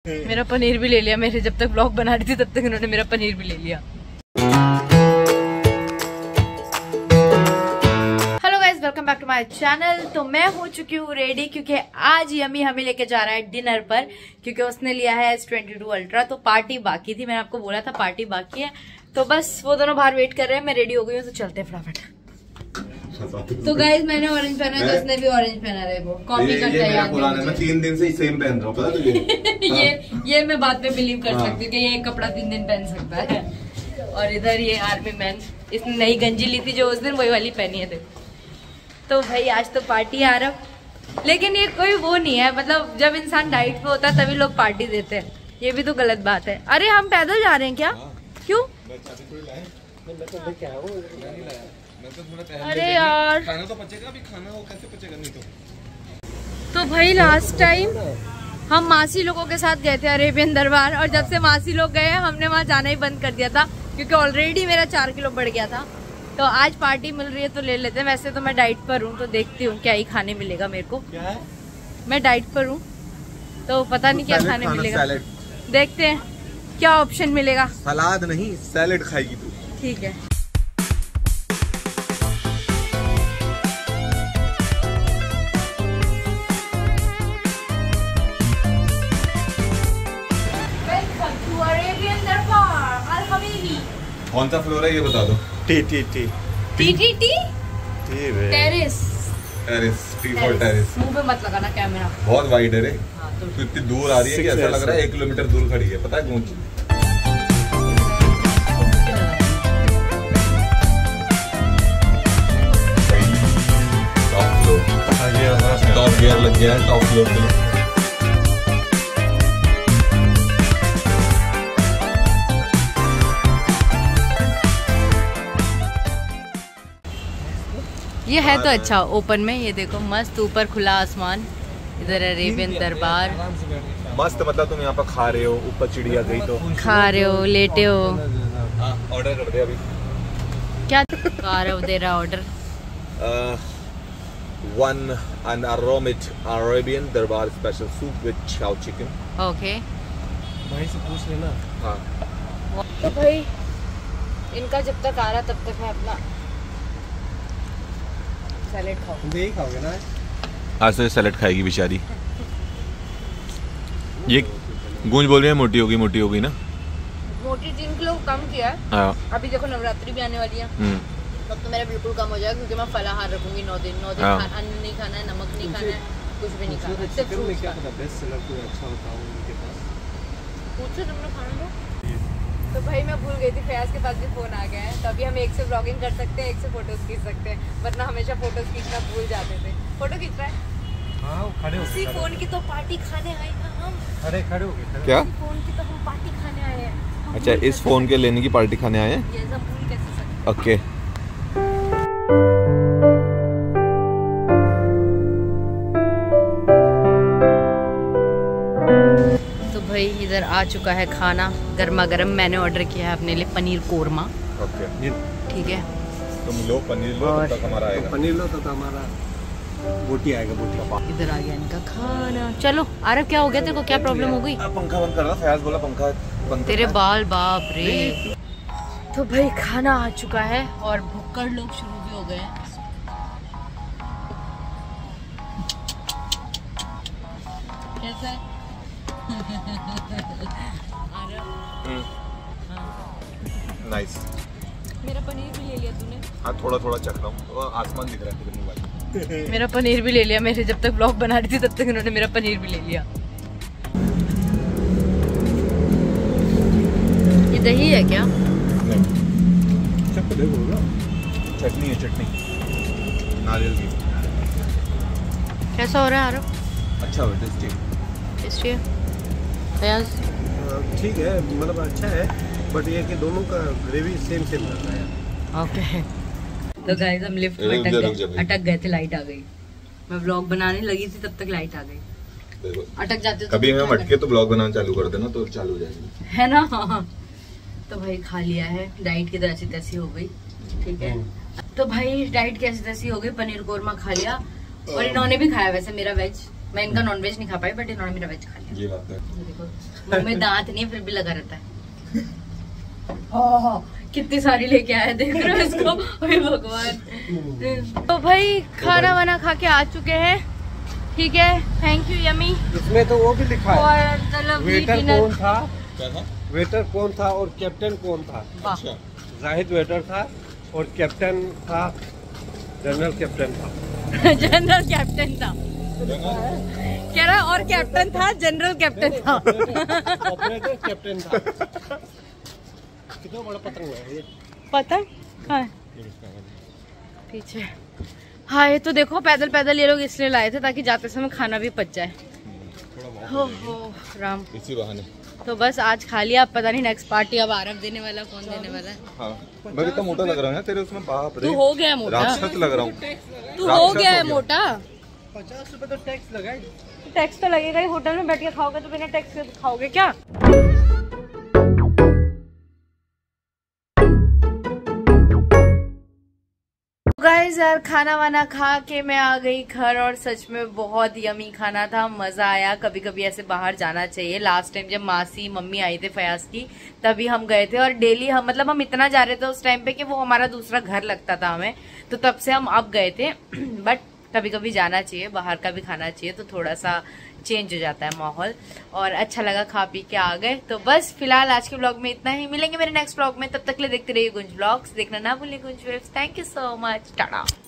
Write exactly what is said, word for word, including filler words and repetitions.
मेरा पनीर भी ले लिया। मेरे जब तक ब्लॉग बना रही थी तब तक इन्होंने मेरा पनीर भी ले लिया। Hello guys, welcome back to my channel. तो मैं हो चुकी हूँ रेडी क्योंकि आज यमी हमें लेके जा रहा है डिनर पर, क्योंकि उसने लिया है एस ट्वेंटी टू अल्ट्रा। तो पार्टी बाकी थी, मैंने आपको बोला था पार्टी बाकी है। तो बस वो दोनों बाहर वेट कर रहे हैं, मैं रेडी हो गई हूँ, तो चलते हैं फटाफट। तो गाइस मैंने ऑरेंज पहना है, उसने भी ऑरेंज पहना है। वो कॉपी करता है यार, मैं तीन दिन से सेम पहन रहा हूँ, पता तुझे? ये ये मैं बात पे बिलीव कर सकती हूँ कि ये एक कपड़ा तीन दिन पहन सकता है। और इधर ये आर्मी मैन, इसने नई गंजी ली थी जो उस दिन वही वाली पहनी है। तो भाई आज तो पार्टी आ रहा, लेकिन ये कोई वो नहीं है, मतलब जब इंसान डाइट पे होता है तभी लोग पार्टी देते हैं, ये भी तो गलत बात है। अरे हम पैदल जा रहे हैं क्या? क्यों? अरे यार खाना तो पचेगा, अभी खाना वो कैसे पचेगा? नहीं तो तो भाई लास्ट टाइम हम मासी लोगों के साथ गए थे अरेबियन दरबार, और जब से मासी लोग गए हमने वहाँ जाना ही बंद कर दिया था, क्योंकि ऑलरेडी मेरा चार किलो बढ़ गया था। तो आज पार्टी मिल रही है तो ले लेते हैं। वैसे तो मैं डाइट पर हूँ, तो देखती हूँ क्या ही खाने मिलेगा मेरे को। क्या है? मैं डाइट पर हूँ तो पता नहीं क्या खाने मिलेगा, देखते हैं क्या ऑप्शन मिलेगा। सलाद नहीं, सैलेड खाएगी तू। ठीक है। कौन सा फ्लोर है ये बता दो। T T T T T T terrace terrace T for terrace. मुंह पे मत लगाना कैमरा, बहुत वाइड है रे। हाँ, तो तू इतनी दूर आ रही है कि ऐसा लग रहा है एक किलोमीटर दूर खड़ी है, पता है गूंज। टॉप फ्लोर, टॉप गियर लग गया है टॉप फ्लोर पे। ये है तो अच्छा ओपन में, ये देखो मस्त ऊपर खुला आसमान, इधर अरेबियन दरबार। मस्त, मतलब तुम यहाँ पर खा रहे हो, ऊपर चिड़िया गई तो खा रहे हो, लेटे हो। ऑर्डर कर दे अभी। क्या खा रहे हो? दे रहा order. One an aromatic Arabian Darbar special soup with chow chicken. Okay, भाई से पूछ लेना। हाँ तो भाई इनका जब तक आ रहा तब तक मैं अपना सैलेड खाऊं। यही खाओगे ना आज? तो ये सैलेड खाएगी बेचारी। ये गूंज बोल रही है मोटी होगी, मोटी होगी ना। मोटी तीन किलो कम किया है। हाँ। अभी देखो नवरात्रि भी आने वाली है, तब तो मेरा बिल्कुल कम हो जाएगा, क्योंकि मैं फलाहार रखूंगी नौ दिन। नौ दिन अन्न नहीं खाना है, नमक नहीं खाना है, कुछ भी नहीं खाना है, सिर्फ फ्रूट्स खाना है। बेस्ट सेलर कोई अच्छा होता है उनके पास, पूछो तुमने खाना लो। तो भाई मैं भूल गई थी, फयाज के पास भी फोन आ गया है, तो अभी हम एक से ब्लॉगिंग कर सकते हैं, एक से फोटोज खींच सकते हैं, वरना हमेशा फोटोज खींचना भूल जाते थे। फोटो खींच रहा है। हाँ वो खड़े हो इसी फोन की तो पार्टी खाने आए ना हम। खड़े खड़े हो गए क्या? फोन की तो हम पार्टी खाने आए हैं। अच्छा, इस फोन के लेने की पार्टी खाने आए हैं। ये सब भूल कैसे सकते? ओके। तो भाई इधर आ चुका है खाना गर्मा गर्म। मैंने ऑर्डर किया है अपने लिए पनीर कोरमा। ओके, ठीक है, तुम लो पनीर लो, तब तक हमारा आएगा। पनीर लो तो हमारा बोटी आएगा। बोटी इधर आ गया इनका खाना। चलो आरव, क्या हो गया तेरे को? क्या प्रॉब्लम हो गई? पंखा बंद कर रहा, फयाज बोला पंखा बंद। तेरे बाल, बाप रे। तो भाई खाना आ चुका है और भुक्कड़ लोग शुरू भी हो गए हैं। कैसा है? नाइस। मेरा पनीर भी ले लिया तूने? हाँ, थोड़ा थोड़ा चख रहा हूँ, आसमान दिख रहा है तेरे मोबाइल। मेरा पनीर भी ले लिया। मेरे जब तक ब्लॉग बना रही थी तब तक इन्होंने मेरा पनीर भी ले लिया। ये दही है क्या? नहीं, चटनी है, चटनी नारियल की। कैसा हो रहा है आरव? अच्छा हो, टेस्टी टेस्टी है। फयाज ठीक है, मतलब अच्छा है, बट ये कि दोनों का ग्रेवी सेम सेम रहता है। ओके। तो गाइस हम लिफ्ट में अटक गए अटक गए थे, लाइट आ गई। मैं व्लॉग बनाने लगी थी तब तक लाइट आ गई। अटक जाते तो कभी हम अटके तो ब्लॉग बनाना चालू कर देना, तो चालू हो जाएगी, है ना। तो भाई खा लिया है, डाइट की तरह तैसी हो गई। ठीक है, तो भाई डाइट कैसी तैसी हो गई, पनीर कोरमा खा लिया। और इन्होंने भी खाया वैसे मेरा वेज, मैं इनका नॉनवेज नहीं खा पाई, बट इन्होंने मेरा वेज खा लिया। ये बात है। देखो मुंह में दांत नहीं है फिर भी लगा रहता है। हाँ, कितनी सारी लेके आए, देख रहे हो इसको। ओए भगवान। तो भाई खाना वाना खा के आ चुके हैं, ठीक है, थैंक यू यमी। इसमें तो वो भी लिखा है, और मतलब वेटर कौन था, क्या था? वेटर कौन था और कैप्टन कौन था। अच्छा। जाहिद वेटर था और कैप्टन था, जनरल कैप्टन था। जनरल कैप्टन था कह रहा, और कैप्टन था, जनरल कैप्टन था। ऑपरेटर कैप्टन था। कितना बड़ा पतंग है ये? पतंग हाँ पीछे। हाँ ये तो देखो पैदल पैदल ये लोग इसलिए लाए थे ताकि जाते समय खाना भी पच जाए। हो हो राम, इसी बहाने। तो बस आज खा लिया, अब पता नहीं नेक्स्ट पार्टी अब आरव देने वाला कौन देने वाला है। हाँ, मैं कितना मोटा लग रहा हूँ तेरे उसमें, बाप रे। तू हो गया मोटा, राक्षस लग रहा हूँ। तू हो गया है मोटा। पचास रुपए तो टैक्स लगाए। टैक्स तो लगेगा ही, होटल में बैठ के खाओगे तो बिना टैक्स के खाओगे क्या? गाइस यार खाना वाना खा के मैं आ गई घर, और सच में बहुत यमी खाना था, मजा आया। कभी कभी ऐसे बाहर जाना चाहिए। लास्ट टाइम जब मासी मम्मी आई थे फयाज की तभी हम गए थे, और डेली हम मतलब हम इतना जा रहे थे उस टाइम पे कि वो हमारा दूसरा घर लगता था हमें, तो तब से हम अब गए थे। बट कभी कभी जाना चाहिए, बाहर का भी खाना चाहिए, तो थोड़ा सा चेंज हो जाता है माहौल। और अच्छा लगा, खा पी के आ गए। तो बस फिलहाल आज के ब्लॉग में इतना ही, मिलेंगे मेरे नेक्स्ट ब्लॉग में, तब तक के लिए देखते रहिए गुंज ब्लॉग्स, देखना ना भूलिए Gunj Waves. Thank you so much, Tata.